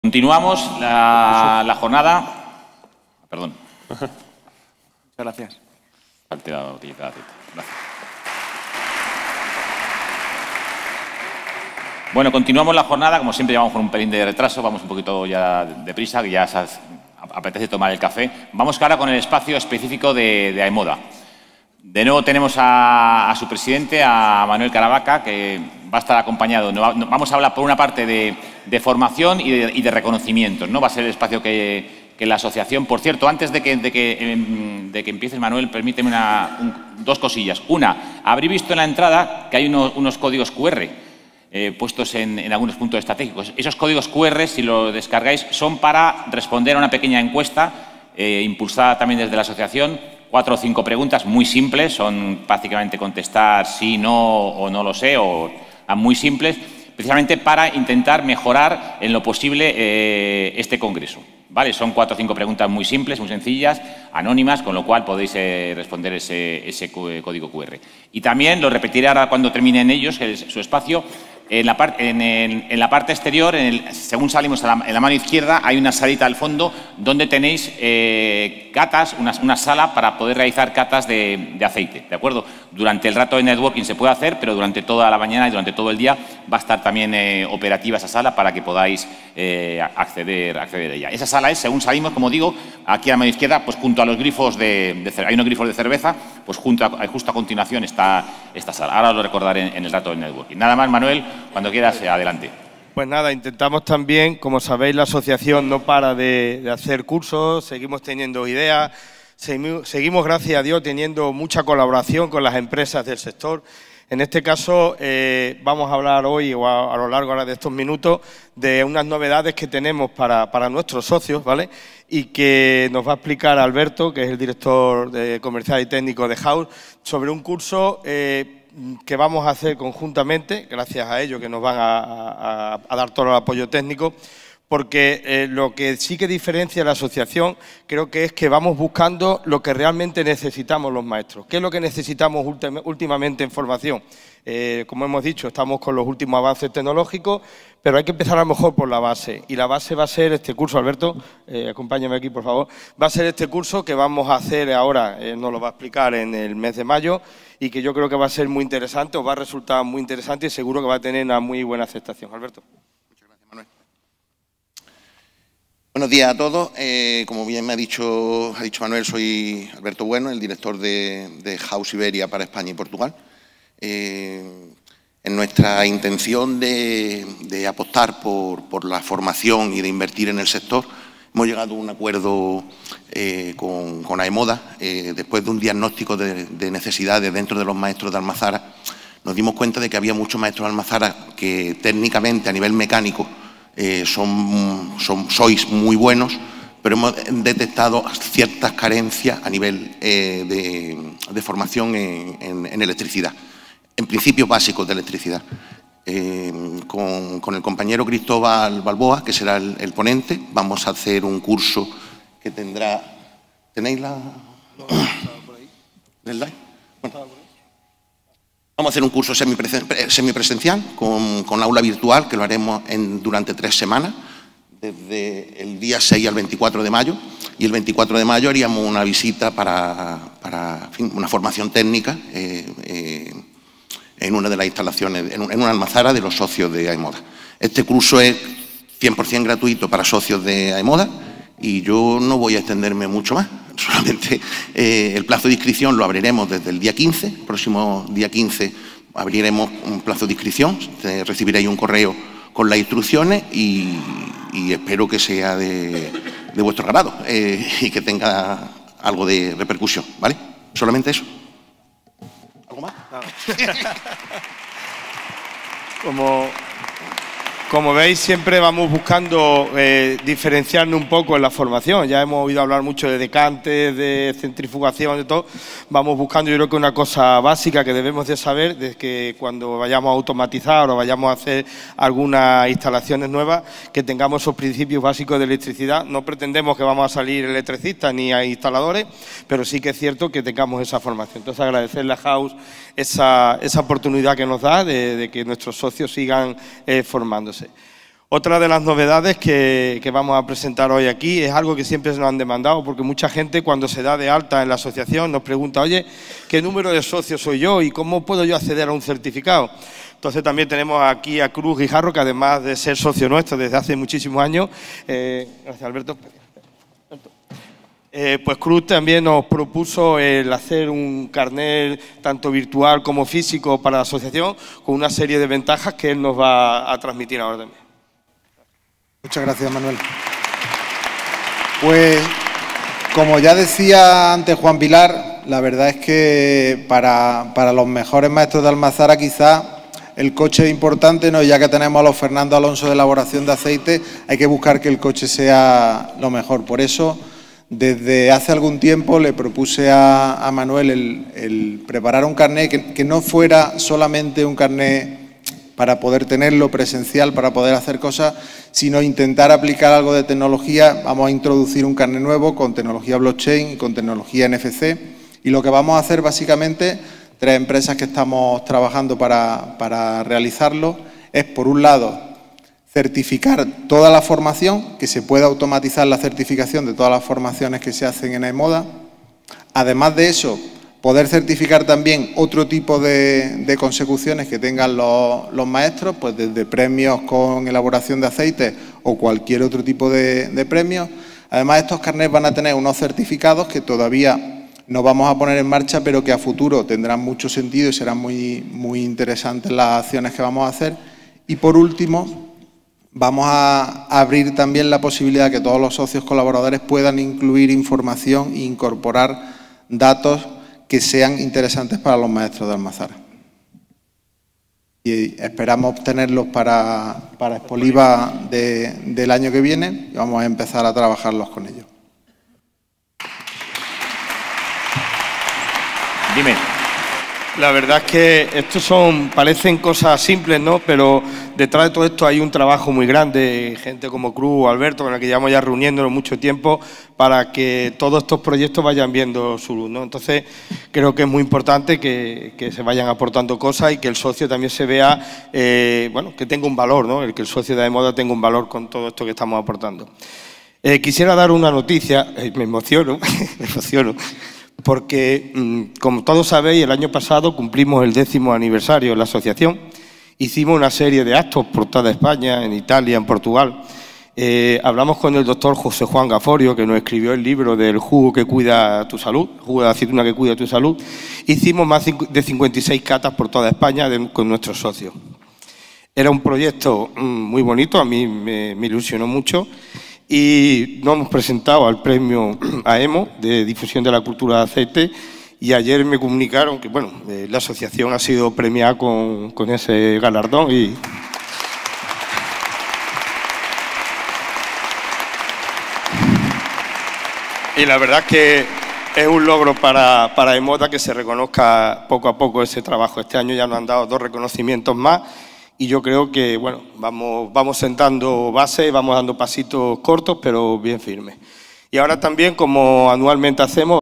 Continuamos la jornada. Perdón. Muchas gracias. Gracias. Bueno, continuamos la jornada. Como siempre, llevamos con un pelín de retraso. Vamos un poquito ya deprisa, que ya apetece tomar el café. Vamos ahora con el espacio específico de AEMODA. De nuevo tenemos a su presidente, a Manuel Caravaca, que va a estar acompañado. Vamos a hablar por una parte de formación y de reconocimientos, ¿no? Va a ser el espacio que la asociación. Por cierto, antes de que empieces, Manuel, permíteme dos cosillas. Una, habréis visto en la entrada que hay unos códigos QR puestos en algunos puntos estratégicos. Esos códigos QR, si lo descargáis, son para responder a una pequeña encuesta impulsada también desde la asociación. 4 o 5 preguntas muy simples, son prácticamente contestar sí, no o no lo sé, o muy simples, precisamente para intentar mejorar en lo posible este congreso, ¿vale? Son 4 o 5 preguntas muy simples, muy sencillas, anónimas, con lo cual podéis responder ese código QR. Y también lo repetiré ahora cuando terminen ellos, su espacio. En la parte exterior, según salimos en la mano izquierda, hay una salita al fondo donde tenéis catas, una sala para poder realizar catas de aceite, ¿de acuerdo? Durante el rato de networking se puede hacer, pero durante toda la mañana y durante todo el día va a estar también operativa esa sala para que podáis acceder a ella. Esa sala es, según salimos, como digo, aquí a la mano izquierda, pues junto a los grifos hay unos grifos de cerveza, pues justo a continuación está esta sala. Ahora lo recordaré en el rato del networking. Nada más, Manuel. Cuando quieras, adelante. Pues nada, intentamos también, como sabéis, la asociación no para de hacer cursos, seguimos teniendo ideas, seguimos, gracias a Dios, teniendo mucha colaboración con las empresas del sector. En este caso, vamos a hablar hoy, o a lo largo ahora de estos minutos, de unas novedades que tenemos para nuestros socios, ¿vale? Y que nos va a explicar Alberto, que es el director comercial y técnico de House, sobre un curso que vamos a hacer conjuntamente, gracias a ellos que nos van a dar todo el apoyo técnico, porque lo que sí que diferencia la asociación creo que es que vamos buscando lo que realmente necesitamos los maestros. ¿Qué es lo que necesitamos últimamente en formación? Como hemos dicho, estamos con los últimos avances tecnológicos, pero hay que empezar a lo mejor por la base. Y la base va a ser este curso, Alberto, acompáñame aquí, por favor. Va a ser este curso que vamos a hacer ahora, nos lo va a explicar en el mes de mayo, y que yo creo que va a ser muy interesante, os va a resultar muy interesante y seguro que va a tener una muy buena aceptación. Alberto. Muchas gracias, Manuel. Buenos días a todos. Como bien ha dicho Manuel, soy Alberto Bueno, el director de House Iberia para España y Portugal. En nuestra intención de apostar por la formación y de invertir en el sector, hemos llegado a un acuerdo con AEMODA. Después de un diagnóstico de necesidades dentro de los maestros de Almazara, nos dimos cuenta de que había muchos maestros de Almazara que técnicamente, a nivel mecánico, sois muy buenos, pero hemos detectado ciertas carencias a nivel de formación en electricidad, en principios básicos de electricidad. Con el compañero Cristóbal Balboa, que será el ponente, vamos a hacer un curso que tendrá... ¿Tenéis la...? Bueno. Vamos a hacer un curso semipresencial con aula virtual, que lo haremos durante 3 semanas, desde el día 6 al 24 de mayo. Y el 24 de mayo haríamos una visita para en fin, una formación técnica en una de las instalaciones, en una almazara de los socios de AEMODA. Este curso es 100% gratuito para socios de AEMODA y yo no voy a extenderme mucho más. Solamente el plazo de inscripción lo abriremos desde el día 15, el próximo día 15 abriremos un plazo de inscripción, recibiréis un correo con las instrucciones y espero que sea de vuestro agrado y que tenga algo de repercusión, ¿vale? Solamente eso. ¿Algo más? Como veis, siempre vamos buscando diferenciarnos un poco en la formación. Ya hemos oído hablar mucho de decantes, de centrifugación, de todo. Vamos buscando, yo creo que una cosa básica que debemos de saber es que cuando vayamos a automatizar o vayamos a hacer algunas instalaciones nuevas, que tengamos esos principios básicos de electricidad. No pretendemos que vamos a salir electricistas ni a instaladores, pero sí que es cierto que tengamos esa formación. Entonces, agradecerle a House esa oportunidad que nos da de que nuestros socios sigan formándose. Otra de las novedades que vamos a presentar hoy aquí es algo que siempre nos han demandado, porque mucha gente cuando se da de alta en la asociación nos pregunta, oye, ¿qué número de socios soy yo y cómo puedo yo acceder a un certificado? Entonces también tenemos aquí a Cruz Guijarro, que además de ser socio nuestro desde hace muchísimos años, gracias Alberto, pues Cruz también nos propuso el hacer un carnet tanto virtual como físico para la asociación, con una serie de ventajas que él nos va a transmitir ahora también. Muchas gracias, Manuel. Pues, como ya decía antes Juan Pilar, la verdad es que para los mejores maestros de Almazara quizá el coche es importante, ¿no? Ya que tenemos a los Fernando Alonso de elaboración de aceite, hay que buscar que el coche sea lo mejor. Por eso, desde hace algún tiempo le propuse a Manuel el preparar un carnet que no fuera solamente un carnet para poder tenerlo presencial, para poder hacer cosas, sino intentar aplicar algo de tecnología. Vamos a introducir un carnet nuevo con tecnología blockchain y con tecnología NFC. Y lo que vamos a hacer básicamente, 3 empresas que estamos trabajando para realizarlo, es por un lado certificar toda la formación, que se pueda automatizar la certificación de todas las formaciones que se hacen en AEMODA. Además de eso, poder certificar también otro tipo de consecuciones que tengan los maestros, pues desde premios con elaboración de aceite o cualquier otro tipo de premios. Además, estos carnets van a tener unos certificados que todavía no vamos a poner en marcha, pero que a futuro tendrán mucho sentido y serán muy interesantes las acciones que vamos a hacer. Y por último, vamos a abrir también la posibilidad de que todos los socios colaboradores puedan incluir información e incorporar datos que sean interesantes para los maestros de Almazara. Y esperamos obtenerlos para Expoliva del año que viene y vamos a empezar a trabajarlos con ellos. Dime. La verdad es que estos parecen cosas simples, ¿no? Pero detrás de todo esto hay un trabajo muy grande, gente como Cruz o Alberto, con el que llevamos ya reuniéndonos mucho tiempo para que todos estos proyectos vayan viendo su luz, ¿no? Entonces, creo que es muy importante que se vayan aportando cosas y que el socio también se vea, bueno, que tenga un valor, ¿no? El que el socio de AEMODA tenga un valor con todo esto que estamos aportando. Quisiera dar una noticia, me emociono, me emociono. Porque, como todos sabéis, el año pasado cumplimos el 10º aniversario de la asociación. Hicimos una serie de actos por toda España, en Italia, en Portugal. Hablamos con el doctor José Juan Gaforio, que nos escribió el libro del jugo que cuida tu salud, jugo de aceituna que cuida tu salud. Hicimos más de 56 catas por toda España con nuestros socios. Era un proyecto muy bonito, a mí me ilusionó mucho. Y nos hemos presentado al premio AEMO de difusión de la cultura de aceite y ayer me comunicaron que bueno, la asociación ha sido premiada con ese galardón y la verdad es que es un logro para AEMODA que se reconozca poco a poco ese trabajo. Este año ya nos han dado 2 reconocimientos más. Y yo creo que, bueno, vamos sentando bases, vamos dando pasitos cortos, pero bien firmes. Y ahora también, como anualmente hacemos,